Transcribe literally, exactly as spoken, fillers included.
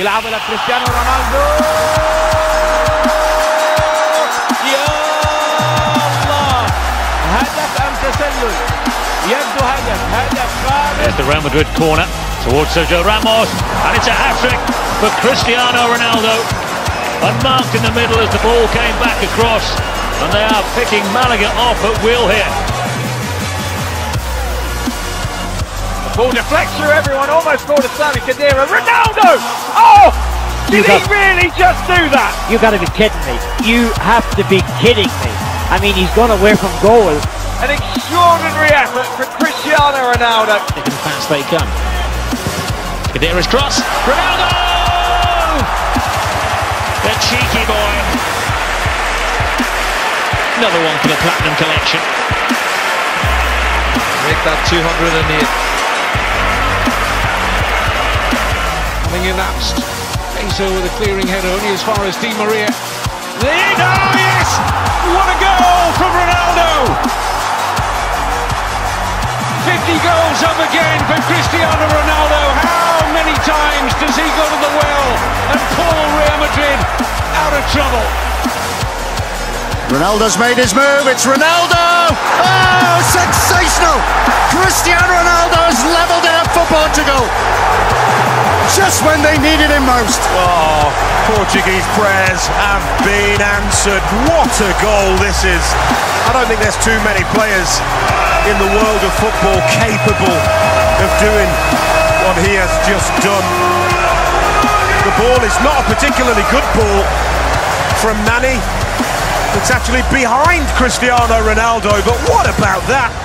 يلعبها لكريستيانو رونالدو. يا الله، هدف أم تسلل؟ يبدو هدف، هدف خالد. There's the Real Madrid corner towards Sergio Ramos, and it's a hat-trick for Cristiano Ronaldo. Unmarked in the middle as the ball came back across, and they are picking Malaga off at will here. Ball deflects through everyone, almost for the Sami Khedira. Ronaldo! Oh! Did he really just do that? You gotta be kidding me. You have to be kidding me. I mean, he's gone away from goal. An extraordinary effort for Cristiano Ronaldo. Look how fast they come. Khedira's cross. Ronaldo! The cheeky boy. Another one for the Platinum Collection. Make that two hundred in the Coming elapsed. Peso with a clearing header only as far as Di Maria. Lead! Oh yes! What a goal from Ronaldo! fifty goals up again for Cristiano Ronaldo. How many times does he go to the well and pull Real Madrid out of trouble? Ronaldo's made his move, it's Ronaldo! Oh, sensational! Cristiano Ronaldo has levelled it at for Portugal! Just when they needed him most. Oh, Portuguese prayers have been answered. What a goal this is. I don't think there's too many players in the world of football capable of doing what he has just done. The ball is not a particularly good ball from Nani. It's actually behind Cristiano Ronaldo, but what about that?